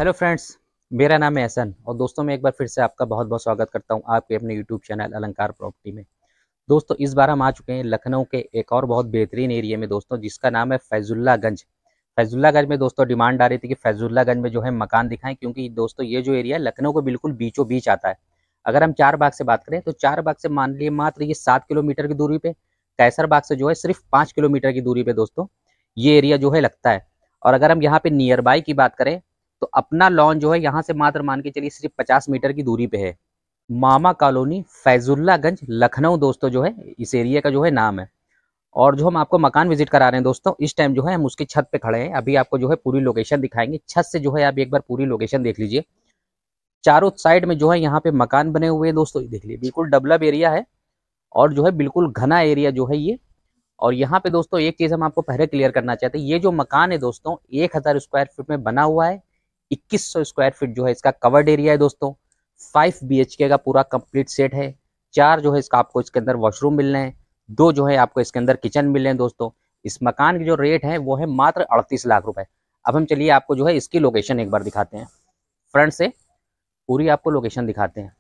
Hello friends, मेरा नाम है एहसन और दोस्तों मैं एक बार फिर से आपका बहुत बहुत स्वागत करता हूं आपके अपने यूट्यूब चैनल अलंकार प्रॉपर्टी में। दोस्तों इस बार हम आ चुके हैं लखनऊ के एक और बहुत बेहतरीन एरिया में दोस्तों, जिसका नाम है फैजुल्लागंज। फैजुल्लागंज में दोस्तों डिमांड आ रही थी कि फैजुल्लागंज में जो है मकान दिखाएं, क्योंकि दोस्तों ये जो एरिया है लखनऊ के बिल्कुल बीचों बीच आता है। अगर हम चार बाग से बात करें तो चार बाग से मान लिए मात्र ये 7 किलोमीटर की दूरी पे, कैसर बाग से जो है सिर्फ 5 किलोमीटर की दूरी पे दोस्तों ये एरिया जो है लगता है। और अगर हम यहाँ पे नियर बाई की बात करें तो अपना लॉन जो है यहाँ से मात्र मान के चलिए सिर्फ 50 मीटर की दूरी पे है। मामा कॉलोनी फैजुल्लागंज लखनऊ दोस्तों जो है इस एरिया का जो है नाम है। और जो हम आपको मकान विजिट करा रहे हैं दोस्तों, इस टाइम जो है हम उसकी छत पे खड़े हैं। अभी आपको जो है पूरी लोकेशन दिखाएंगे, छत से जो है आप एक बार पूरी लोकेशन देख लीजिए। चारों साइड में जो है यहाँ पे मकान बने हुए हैं दोस्तों, देख लीजिए बिल्कुल डेवलप एरिया है और जो है बिल्कुल घना एरिया जो है ये। और यहाँ पे दोस्तों एक चीज हम आपको पहले क्लियर करना चाहते हैं, ये जो मकान है दोस्तों 1000 स्क्वायर फीट में बना हुआ है। 2100 स्क्वायर फीट जो है इसका कवर्ड एरिया है दोस्तों। 5 BHK का पूरा कंप्लीट सेट है। 4 जो है इसका आपको इसके अंदर वॉशरूम मिल रहे हैं, 2 जो है आपको इसके अंदर किचन मिल रहे हैं दोस्तों। इस मकान की जो रेट है वो है मात्र 38 लाख रुपए। अब हम चलिए आपको जो है इसकी लोकेशन एक बार दिखाते हैं, फ्रंट से पूरी आपको लोकेशन दिखाते हैं।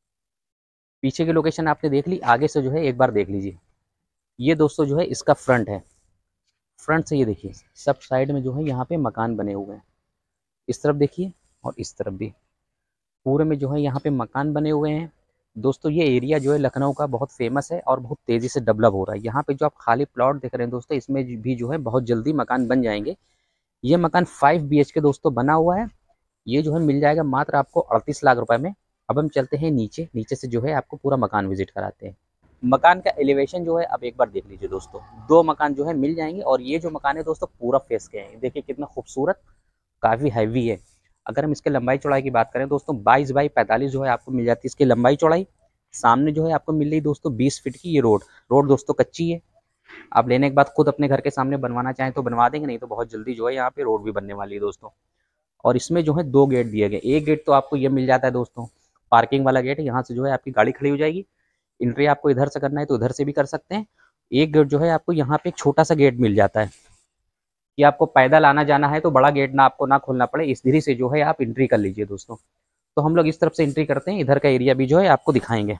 पीछे की लोकेशन आपने देख ली, आगे से जो है एक बार देख लीजिए। ये दोस्तों जो है इसका फ्रंट है। फ्रंट से ये देखिए सब साइड में जो है यहाँ पे मकान बने हुए हैं। इस तरफ देखिए और इस तरफ भी पूरे में जो है यहाँ पे मकान बने हुए हैं दोस्तों। ये एरिया जो है लखनऊ का बहुत फेमस है और बहुत तेज़ी से डेवलप हो रहा है। यहाँ पे जो आप खाली प्लॉट देख रहे हैं दोस्तों, इसमें भी जो है बहुत जल्दी मकान बन जाएंगे। ये मकान 5 BHK दोस्तों बना हुआ है। ये जो है मिल जाएगा मात्र आपको 38 लाख रुपए में। अब हम चलते हैं नीचे, नीचे से जो है आपको पूरा मकान विजिट कराते हैं। मकान का एलिवेशन जो है आप एक बार देख लीजिए दोस्तों, 2 मकान जो है मिल जाएंगे। और ये जो मकान है दोस्तों पूरा फेस के हैं, देखिए कितना खूबसूरत, काफ़ी हैवी है। अगर हम इसके लंबाई चौड़ाई की बात करें दोस्तों 22 बाई 45 जो है आपको मिल जाती है इसकी लंबाई चौड़ाई। सामने जो है आपको मिल रही दोस्तों 20 फीट की ये रोड दोस्तों कच्ची है। आप लेने के बाद खुद अपने घर के सामने बनवाना चाहें तो बनवा देंगे, नहीं तो बहुत जल्दी जो है यहाँ पे रोड भी बनने वाली है दोस्तों। और इसमें जो है 2 गेट दिए गए। एक गेट तो आपको ये मिल जाता है दोस्तों, पार्किंग वाला गेट है, यहाँ से जो है आपकी गाड़ी खड़ी हो जाएगी। एंट्री आपको इधर से करना है तो इधर से भी कर सकते हैं। एक गेट जो है आपको यहाँ पे एक छोटा सा गेट मिल जाता है कि आपको पैदल आना जाना है तो बड़ा गेट ना आपको ना खोलना पड़े, इस धीरे से जो है आप एंट्री कर लीजिए दोस्तों। तो हम लोग इस तरफ से एंट्री करते हैं, इधर का एरिया भी जो है आपको दिखाएंगे।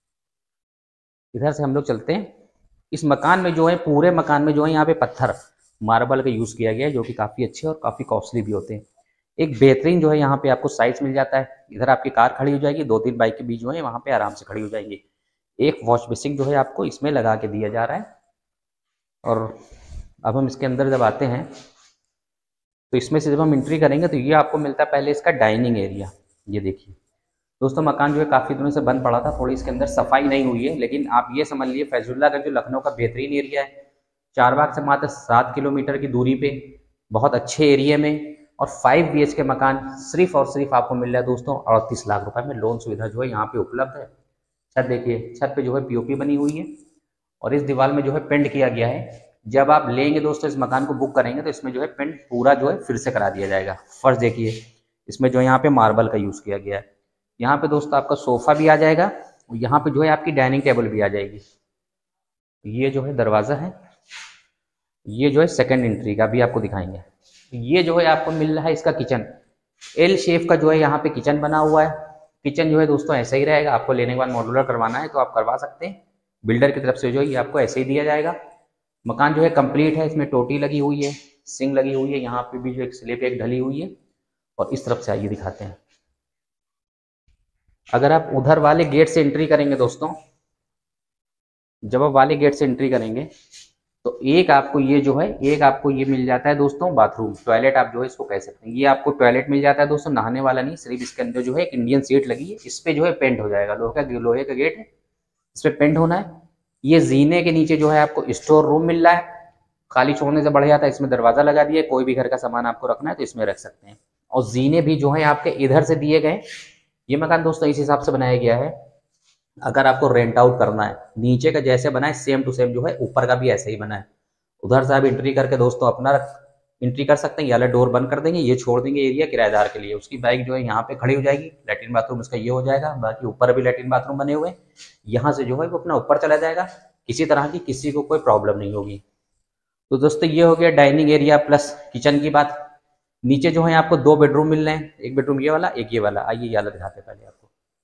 इधर से हम लोग चलते हैं। इस मकान में जो है पूरे मकान में जो है यहाँ पे पत्थर मार्बल का यूज़ किया गया है, जो कि काफ़ी अच्छे और काफ़ी कॉस्टली भी होते हैं। एक बेहतरीन जो है यहाँ पे आपको साइज मिल जाता है। इधर आपकी कार खड़ी हो जाएगी, 2-3 बाइक के बीच जो है वहाँ पे आराम से खड़ी हो जाएंगी। एक वॉश बेसिन जो है आपको इसमें लगा के दिया जा रहा है। और अब हम इसके अंदर जब आते हैं तो इसमें से जब हम एंट्री करेंगे तो ये आपको मिलता है पहले इसका डाइनिंग एरिया। ये देखिए दोस्तों मकान जो है काफ़ी दिनों से बंद पड़ा था, थोड़ी इसके अंदर सफाई नहीं हुई है, लेकिन आप ये समझ लीजिए फैजुल्लागंज जो लखनऊ का बेहतरीन एरिया है, चारबाग से मात्र 7 किलोमीटर की दूरी पे, बहुत अच्छे एरिया में। और 5 BHK मकान सिर्फ और सिर्फ आपको मिल रहा है दोस्तों 38 लाख रुपए में। लोन सुविधा जो है यहाँ पे उपलब्ध है। छत देखिए, छत पे जो है POP बनी हुई है और इस दीवार में जो है पेंट किया गया है। जब आप लेंगे दोस्तों इस मकान को बुक करेंगे तो इसमें जो है पेंट पूरा जो है फिर से करा दिया जाएगा। फर्श देखिए, इसमें जो है यहाँ पे मार्बल का यूज़ किया गया है। यहाँ पे दोस्तों आपका सोफा भी आ जाएगा और यहाँ पे जो है आपकी डाइनिंग टेबल भी आ जाएगी। ये जो है दरवाज़ा है, ये जो है सेकंड एंट्री का भी आपको दिखाएंगे। ये जो है आपको मिल रहा है इसका किचन, L शेप का जो है यहाँ पे किचन बना हुआ है। किचन जो है दोस्तों ऐसा ही रहेगा, आपको लेने के बाद मॉड्यूलर करवाना है तो आप करवा सकते हैं। बिल्डर की तरफ से जो है ये आपको ऐसे ही दिया जाएगा। मकान जो है कंप्लीट है, इसमें टोटी लगी हुई है, सिंक लगी हुई है, यहाँ पे भी जो एक स्लेब एक ढली हुई है। और इस तरफ से आइए दिखाते हैं। अगर आप उधर वाले गेट से एंट्री करेंगे दोस्तों, जब आप वाले गेट से एंट्री करेंगे तो एक आपको ये मिल जाता है दोस्तों बाथरूम, टॉयलेट आप जो है इसको कह सकते हैं। ये आपको टॉयलेट मिल जाता है दोस्तों, नहाने वाला नहीं, सिर्फ इसके अंदर जो है एक इंडियन सीट लगी है, इस पे जो है पेंट हो जाएगा। लोहे का गेट है, इस पे पेंट होना है। ये जीने के नीचे जो है आपको स्टोर रूम मिल रहा है, खाली छोड़ने से बढ़ जाता है, इसमें दरवाजा लगा दिया, कोई भी घर का सामान आपको रखना है तो इसमें रख सकते हैं। और जीने भी जो है आपके इधर से दिए गए। ये मकान दोस्तों इस हिसाब से बनाया गया है, अगर आपको रेंट आउट करना है, नीचे का जैसे बना है सेम टू सेम जो है ऊपर का भी ऐसे ही बना है। उधर से आप एंट्री करके दोस्तों अपना एंट्री कर सकते हैं, या डोर बंद कर देंगे, ये छोड़ देंगे एरिया किराएदार के लिए। उसकी बाइक जो है यहाँ पे खड़ी हो जाएगी। लैट्रिन बाथरूम इसका ये हो जाएगा, बाकी ऊपर भी लैट्रिन बाथरूम बने हुए हैं। यहाँ से जो है वो अपना ऊपर चला जाएगा, किसी तरह की किसी को कोई प्रॉब्लम नहीं होगी। तो दोस्तों ये हो गया डाइनिंग एरिया प्लस किचन की बात। नीचे जो है आपको 2 बेडरूम मिल रहे हैं, एक बेडरूम ये वाला, एक ये वाला। आइए ये वाला दिखाते हैं पहले आपको।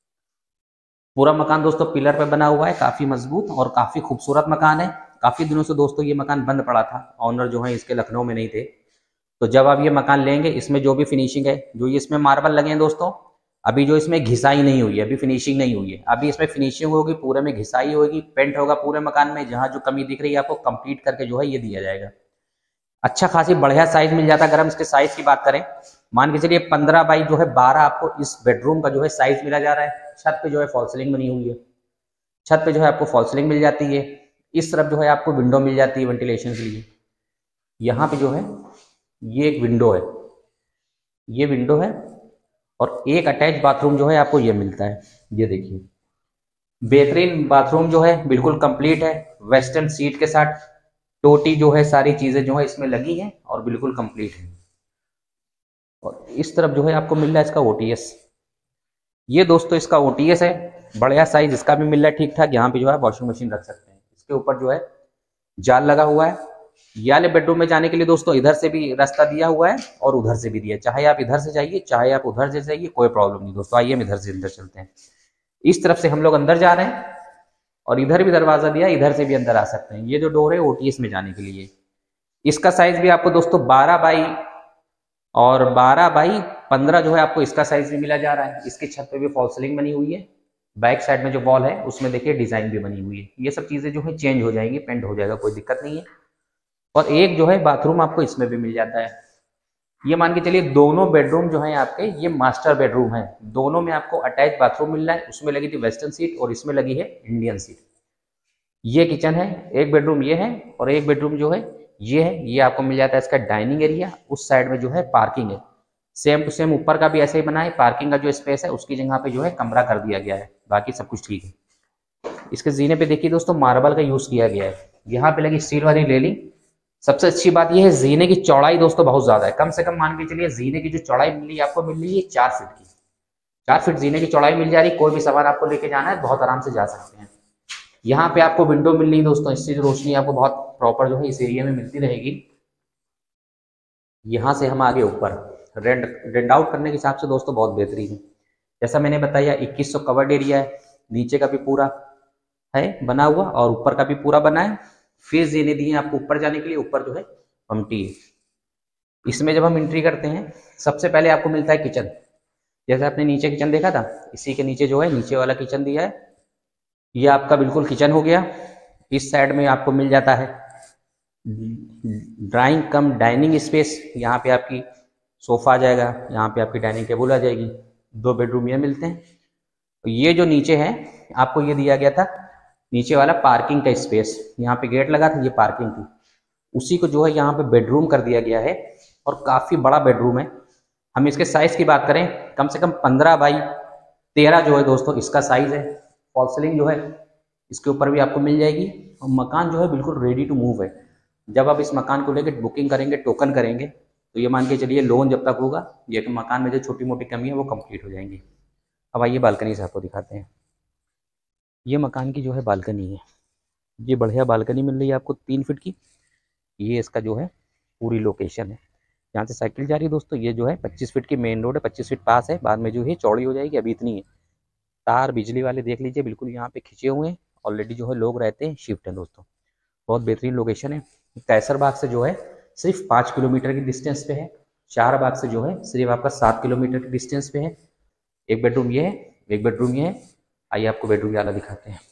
पूरा मकान दोस्तों पिलर पे बना हुआ है, काफी मजबूत और काफी खूबसूरत मकान है। काफी दिनों से दोस्तों ये मकान बंद पड़ा था, ऑनर जो है इसके लखनऊ में नहीं थे। तो जब आप ये मकान लेंगे, इसमें जो भी फिनिशिंग है, जो ये इसमें मार्बल लगे हैं दोस्तों, अभी जो इसमें घिसाई नहीं हुई है, अभी फिनिशिंग नहीं हुई है। अभी इसमें फिनिशिंग होगी, पूरे में घिसाई होगी, पेंट होगा पूरे मकान में। जहां जो कमी दिख रही है आपको कंप्लीट करके जो है ये दिया जाएगा। अच्छा खासी बढ़िया साइज मिल जाता है। अगर हम इसके साइज की बात करें, मान के चलिए 15 बाई जो है 12 आपको इस बेडरूम का जो है साइज मिला जा रहा है। छत पे जो है फॉल सीलिंग बनी हुई है, छत पे जो है आपको फॉल सीलिंग मिल जाती है। इस तरफ जो है आपको विंडो मिल जाती है वेंटिलेशन के लिए। यहाँ पे जो है ये एक विंडो है, ये विंडो है, और एक अटैच बाथरूम जो है आपको ये मिलता है। ये देखिए बेहतरीन बाथरूम जो है बिल्कुल कंप्लीट है, वेस्टर्न सीट के साथ। टोटी जो है सारी चीजें जो है इसमें लगी हैं और बिल्कुल कंप्लीट है। और इस तरफ जो है आपको मिल रहा है इसका ओटीएस। ये दोस्तों इसका ओटीएस है, बढ़िया साइज इसका भी मिल रहा है ठीक ठाक। यहाँ पे जो है वॉशिंग मशीन रख सकते हैं। इसके ऊपर जो है जाल लगा हुआ है। ये वाले बेडरूम में जाने के लिए दोस्तों इधर से भी रास्ता दिया हुआ है और उधर से भी दिया है। चाहे आप इधर से जाइए, चाहे आप उधर से जाइए, कोई प्रॉब्लम नहीं दोस्तों। आइए हम इधर से अंदर चलते हैं। इस तरफ से हम लोग अंदर जा रहे हैं और इधर भी दरवाजा दिया, इधर से भी अंदर आ सकते हैं। ये जो डोर है ओटीएस में जाने के लिए। इसका साइज भी आपको दोस्तों 12 बाई और 12 बाई 15 जो है आपको इसका साइज भी मिला जा रहा है। इसकी छत पे भी फॉल सीलिंग बनी हुई है। बैक साइड में जो वॉल है उसमें देखिए डिजाइन भी बनी हुई है। ये सब चीजें जो है चेंज हो जाएंगी, पेंट हो जाएगा, कोई दिक्कत नहीं है। और एक जो है बाथरूम आपको इसमें भी मिल जाता है। ये मान के चलिए दोनों बेडरूम जो है आपके ये मास्टर बेडरूम है। दोनों में आपको अटैच बाथरूम मिल रहा है। उसमें लगी थी वेस्टर्न सीट और इसमें लगी है इंडियन सीट। ये किचन है, एक बेडरूम ये है और एक बेडरूम जो है ये है। ये आपको मिल जाता है इसका डाइनिंग एरिया। उस साइड में जो है पार्किंग है। सेम टू सेम ऊपर का भी ऐसे ही बना है। पार्किंग का जो स्पेस है उसकी जगह पे जो है कमरा कर दिया गया है। बाकी सब कुछ ठीक है। इसके जीने पे देखिए दोस्तों मार्बल का यूज किया गया है। यहाँ पे लगी स्टील वाली रेलिंग। सबसे अच्छी बात यह है जीने की चौड़ाई दोस्तों बहुत ज्यादा है। कम से कम मान के चलिए जीने की जो चौड़ाई मिल रही है आपको, मिल रही है 4 फीट की। 4 फीट जीने की चौड़ाई मिल जा रही है। कोई भी सामान आपको लेके जाना है बहुत आराम से जा सकते हैं। यहाँ पे आपको विंडो मिल रही है दोस्तों, इससे जो रोशनी आपको बहुत प्रॉपर जो है इस एरिया में मिलती रहेगी। यहाँ से हम आगे ऊपर रेंट आउट करने के हिसाब से दोस्तों बहुत बेहतरीन है। जैसा मैंने बताया 2100 कवर्ड एरिया है। नीचे का भी पूरा है बना हुआ और ऊपर का भी पूरा बना है। फेस देने दिए आपको ऊपर जाने के लिए। ऊपर जो है पम्पटी है। इसमें जब हम एंट्री करते हैं सबसे पहले आपको मिलता है किचन। जैसे आपने नीचे किचन देखा था, इसी के नीचे जो है नीचे वाला किचन दिया है। ये आपका बिल्कुल किचन हो गया। इस साइड में आपको मिल जाता है ड्राइंग कम डाइनिंग स्पेस। यहाँ पे आपकी सोफा आ जाएगा, यहाँ पे आपकी डाइनिंग टेबल आ जाएगी। 2 बेडरूम ये मिलते हैं। ये जो नीचे है आपको ये दिया गया था नीचे वाला पार्किंग का स्पेस। यहाँ पे गेट लगा था, ये पार्किंग थी। उसी को जो है यहाँ पे बेडरूम कर दिया गया है और काफी बड़ा बेडरूम है। हम इसके साइज की बात करें, कम से कम 15 बाई 13 जो है दोस्तों इसका साइज है। फॉल सीलिंग जो है इसके ऊपर भी आपको मिल जाएगी। और मकान जो है बिल्कुल रेडी टू मूव है। जब आप इस मकान को लेकर बुकिंग करेंगे, टोकन करेंगे, तो ये मान के चलिए लोन जब तक होगा ये मकान में जो छोटी मोटी कमी है वो कंप्लीट हो जाएंगी। अब आइए बालकनी से आपको दिखाते हैं। ये मकान की जो है बालकनी है। ये बढ़िया बालकनी मिल रही है आपको 3 फीट की। ये इसका जो है पूरी लोकेशन है। यहाँ से साइकिल जा रही है दोस्तों। ये जो है 25 फीट की मेन रोड है, 25 फीट पास है। बाद में जो है चौड़ी हो जाएगी, अभी इतनी है। तार बिजली वाले देख लीजिए बिल्कुल यहाँ पे खिंचे हुए हैं। ऑलरेडी जो है लोग रहते हैं, शिफ्ट है दोस्तों। बहुत बेहतरीन लोकेशन है। कैसर बाग से जो है सिर्फ 5 किलोमीटर की डिस्टेंस पे है। चार बाग से जो है सिर्फ आपका 7 किलोमीटर की डिस्टेंस पे है। एक बेडरूम ये है, एक बेडरूम ये है। आइए आपको बेडरूम वाला दिखाते हैं।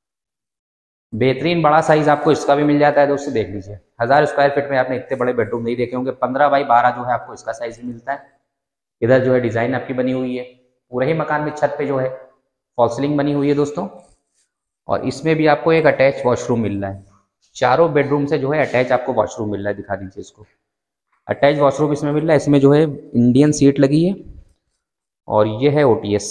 बेहतरीन बड़ा साइज आपको इसका भी मिल जाता है दोस्तों। देख लीजिए 1000 स्क्वायर फीट में आपने इतने बड़े बेडरूम नहीं देखे होंगे। 15 बाई 12 जो है आपको इसका साइज भी मिलता है। इधर जो है डिजाइन आपकी बनी हुई है। पूरे ही मकान में छत पे जो है फॉल सीलिंग बनी हुई है दोस्तों। और इसमें भी आपको एक अटैच वॉशरूम मिल रहा है। चारों बेडरूम से जो है अटैच आपको वॉशरूम मिल रहा है। दिखा दीजिए इसको। अटैच वॉशरूम इसमें मिल रहा है। इसमें जो है इंडियन सीट लगी है और ये है ओटीएस।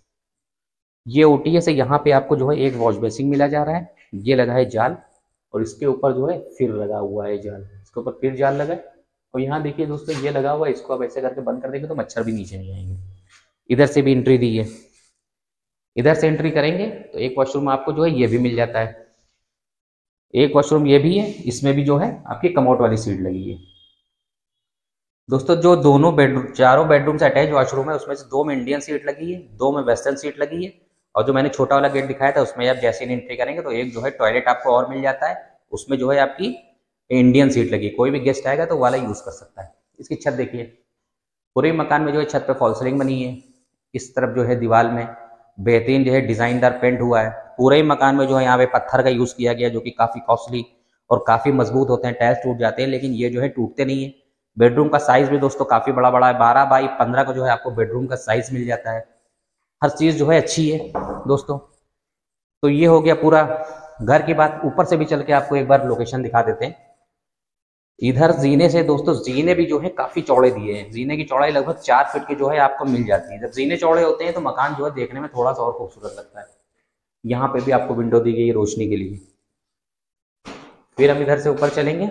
ये ओटीएस है। यहाँ पे आपको जो है एक वॉश बेसिन मिला जा रहा है। ये लगा है जाल और इसके ऊपर जो है फिर लगा हुआ है जाल। इसके ऊपर फिर जाल लगा है। और यहाँ देखिए दोस्तों ये लगा हुआ है। इसको आप ऐसे करके बंद कर देंगे तो मच्छर भी नीचे नहीं आएंगे। इधर से भी एंट्री दी है। इधर से एंट्री करेंगे तो एक वॉशरूम आपको जो है ये भी मिल जाता है। एक वॉशरूम ये भी है। इसमें भी जो है आपकी कमोड वाली सीट लगी है। दोस्तों जो दोनों बेडरूम, चारों बेडरूम से अटैच वॉशरूम है, उसमें से 2 में इंडियन सीट लगी है, 2 में वेस्टर्न सीट लगी है। और जो मैंने छोटा वाला गेट दिखाया था उसमें आप जैसे ही एंट्री करेंगे तो एक जो है टॉयलेट आपको और मिल जाता है, उसमें जो है आपकी इंडियन सीट लगी। कोई भी गेस्ट आएगा तो वाला यूज़ कर सकता है। इसकी छत देखिए, पूरे मकान में जो है छत पे फॉल सीलिंग बनी है। इस तरफ जो है दीवार में बेहतरीन जो है डिज़ाइनदार पेंट हुआ है। पूरे मकान में जो है यहाँ पे पत्थर का यूज़ किया गया, जो कि काफ़ी कॉस्टली और काफ़ी मजबूत होते हैं। टाइल्स टूट जाते हैं लेकिन ये जो है टूटते नहीं है। बेडरूम का साइज़ भी दोस्तों काफ़ी बड़ा बड़ा है, 12 बाई 15 का जो है आपको बेडरूम का साइज़ मिल जाता है। हर चीज़ जो है अच्छी है दोस्तों। तो ये हो गया पूरा घर की बात। ऊपर से भी चल के आपको एक बार लोकेशन दिखा देते हैं। इधर जीने से दोस्तों, जीने भी जो है काफ़ी चौड़े दिए हैं। जीने की चौड़ाई लगभग 4 फीट की जो है आपको मिल जाती है। जब जीने चौड़े होते हैं तो मकान जो है देखने में थोड़ा सा और खूबसूरत लगता है। यहाँ पे भी आपको विंडो दी गई है रोशनी के लिए। फिर हम इधर से ऊपर चलेंगे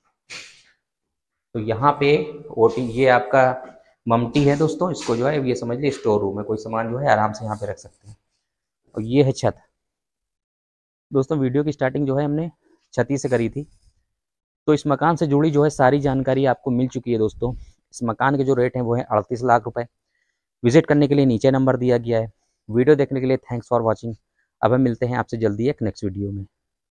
तो यहाँ पे ओटी, ये आपका ममटी है दोस्तों। इसको जो है ये समझ लीजिए स्टोर रूम है, कोई सामान जो है आराम से यहाँ पे रख सकते हैं। और ये है छत। दोस्तों वीडियो की स्टार्टिंग जो है हमने छत ही से करी थी। तो इस मकान से जुड़ी जो है सारी जानकारी आपको मिल चुकी है दोस्तों। इस मकान के जो रेट हैं वो है 38 लाख रुपए। विजिट करने के लिए नीचे नंबर दिया गया है। वीडियो देखने के लिए थैंक्स फॉर वॉचिंग। अब हम मिलते हैं आपसे जल्दी एक नेक्स्ट वीडियो में।